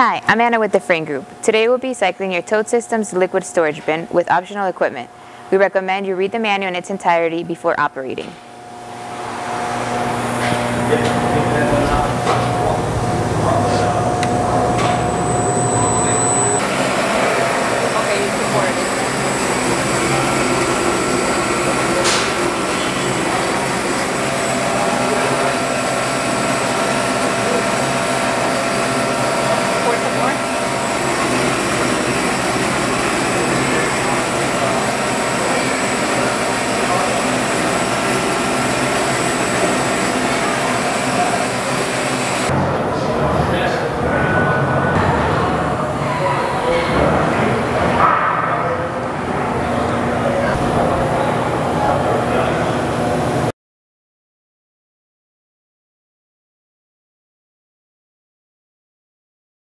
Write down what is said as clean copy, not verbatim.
Hi, I'm Anna with the Frain Group. Today we'll be cycling your Tote Systems liquid storage bin with optional equipment. We recommend you read the manual in its entirety before operating.